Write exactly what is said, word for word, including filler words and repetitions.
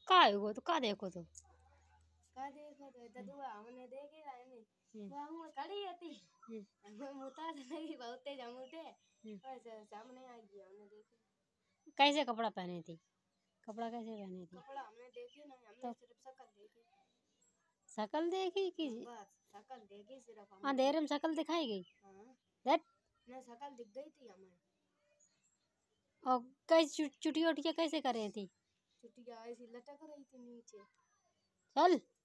का है वो तो का देखो तो का देखो तो ददुआ हमने देखे रहा है वो हम खड़ी थी हम मुता नहीं बहुत तेज हम उठे बस सामने आ गया हमने देखे। कैसे कपड़ा पहने थी कपड़ा कैसे पहने थी कपड़ा हमने देखी नहीं हमने सिर्फ शक्ल देखी। शकल देखी कि बस शक्ल देखी सिर्फ हमने। अंधेरे में शकल दिखाई गई। हाँ दैट ना शक्ल दिख गई थी हमें। और कैसे चुटिया उटिया कैसे कर रही थी चुटिया ऐसी लटक रही थी नीचे। चल